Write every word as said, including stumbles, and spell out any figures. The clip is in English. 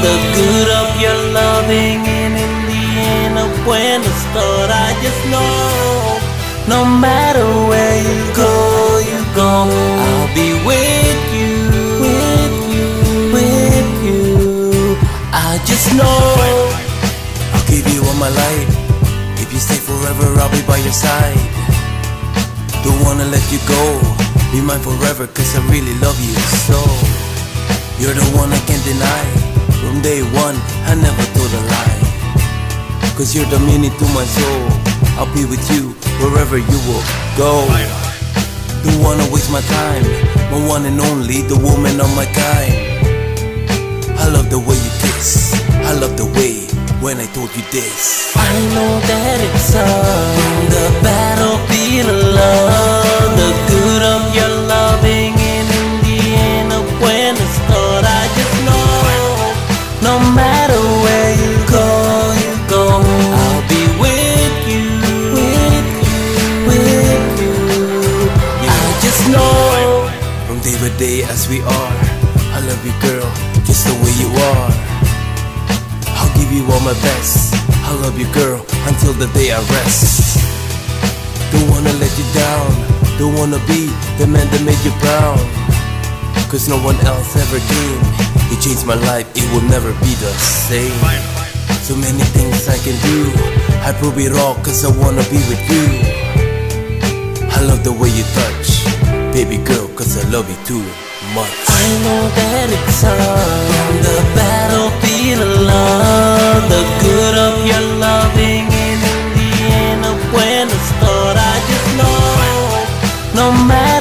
The good of your loving, and in the end of when the start, I just know no matter where you go, you go, I'll be with you, with you, with you. I just know I'll give you all my life. If you stay forever, I'll be by your side. Don't wanna let you go, be mine forever, cause I really love you so. You're the one I can't deny. From day one, I never told a lie, cause you're the meaning to my soul. I'll be with you wherever you will go. Don't wanna waste my time, my one and only, the woman of my kind. I love the way you kiss, I love the way when I told you this. I know that it's on the battlefield of love, the good of your loving, and in the end of when it start, I just know no matter where you go, you go, I'll be with you, with you, with you. I just know from day by day as we are, I love you girl, just the way you are. I'll give you all my best, I love you girl, until the day I rest. Don't wanna let you down, don't wanna be the man that made you proud, cause no one else ever came. You changed my life, it will never be the same. So many things I can do, I prove it all cause I wanna be with you. I love the way you touch, baby girl, cause I love you too much. I know that it's on the battlefield of love, the good of your loving, and in the end of when it start, I just know no matter